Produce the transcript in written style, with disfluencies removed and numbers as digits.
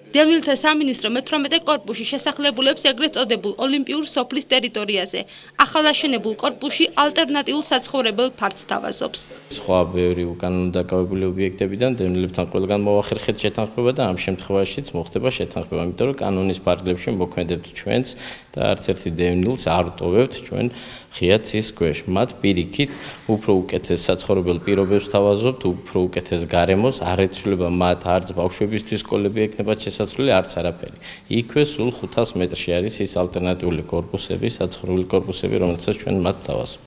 დევნილთა სამინისტრო მე-18 კორპუსში შესახლებულებს ეგრეთ წოდებულ ოლიმპიურ სოფლის ტერიტორიაზე ახალაშენებულ კორპუსში ალტერნატიულ საცხოვრებელ ფართს თავაზობს. სხვა ბევრი უკანონო დაკავებული ობიექტებიდან დევნილებთან ყველგან მოახერხეთ შეთანხმება და ამ შემთხვევაშიც მოხდება შეთანხმება, იმიტომ რომ კანონის პარგლებში მოქმედებთ ჩვენც და არც ერთი დევნილს არ ვტოვებთ ჩვენ ღია ცის ქვეშ. მათ პირიქით უფრო უკეთეს საცხოვრებელ პირობებს თავაზობთ, უფრო უკეთეს გარემოს, არ ეცვლება მათ არც ბავშვებისთვის სკოლები ექნებათ შესაძლებელი, არც არაფერი. იქვე სულ 500 მეტრში არის ის ალტერნატიული კორპუსები, საცხოვრებელი კორპუსები, რომელსაც ჩვენ მათ თავაზობთ.